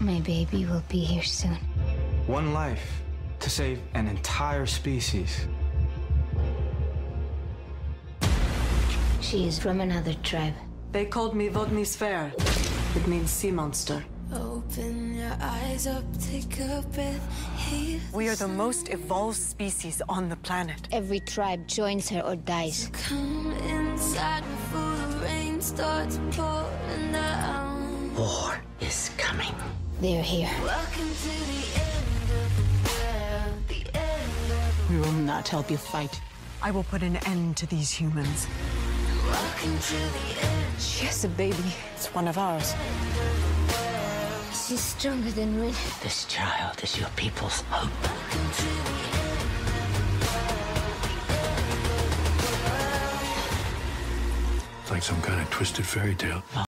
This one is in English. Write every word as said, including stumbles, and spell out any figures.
My baby will be here soon. One life to save an entire species. She is from another tribe. They called me Vodny Sver. It means sea monster. Open your eyes up, take a breath. Here We are the most evolved species on the planet. Every tribe joins her or dies. come inside before the rain starts pouring down. War is coming. They're here. Welcome to the end of the world, the end of We will not help you fight. I will put an end to these humans. the welcome to the end. She has a baby. It's one of ours. She's stronger than Rin. This child is your people's hope. Welcome to the end. It's like some kind of twisted fairy tale.